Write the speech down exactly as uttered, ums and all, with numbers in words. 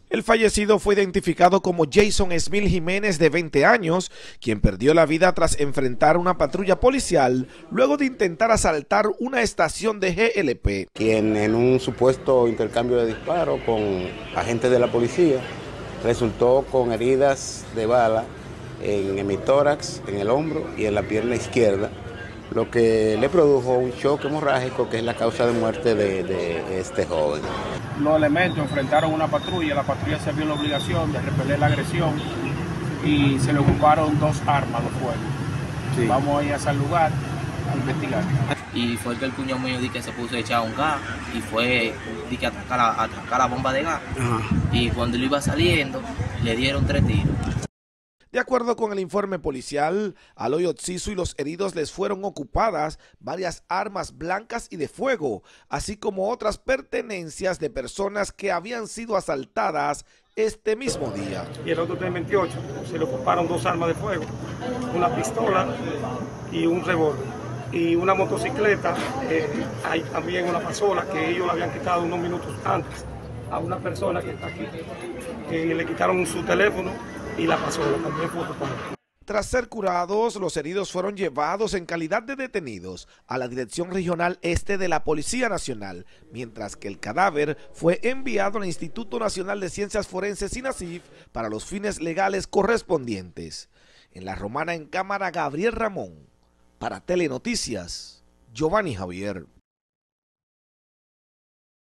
El fallecido fue identificado como Jason Esmil Jiménez, de veinte años, quien perdió la vida tras enfrentar una patrulla policial luego de intentar asaltar una estación de G L P. Quien en un supuesto intercambio de disparos con agentes de la policía resultó con heridas de bala en el tórax, en el hombro y en la pierna izquierda, lo que le produjo un shock hemorrágico que es la causa de muerte de, de este joven. Los elementos enfrentaron una patrulla, la patrulla se vio la obligación de repeler la agresión y se le ocuparon dos armas de fuego. Sí. Vamos a ir a ese lugar a investigar. Y fue que el cuñado mío di que se puso a echar un gas y fue di que atacar la, atacar la bomba de gas. Ajá. Y cuando él iba saliendo le dieron tres tiros. De acuerdo con el informe policial, a Loy Otsiso y los heridos les fueron ocupadas varias armas blancas y de fuego, así como otras pertenencias de personas que habían sido asaltadas este mismo día. Y el otro T veintiocho, se le ocuparon dos armas de fuego, una pistola y un revólver. Y una motocicleta, eh, hay también una pasola que ellos la habían quitado unos minutos antes a una persona que está aquí, que le quitaron su teléfono y la pasola también fue ocupada. Tras ser curados, los heridos fueron llevados en calidad de detenidos a la Dirección Regional Este de la Policía Nacional, mientras que el cadáver fue enviado al Instituto Nacional de Ciencias Forenses INACIF para los fines legales correspondientes. En La Romana, en cámara, Gabriel Ramón. Para Telenoticias, Giovanni Javier.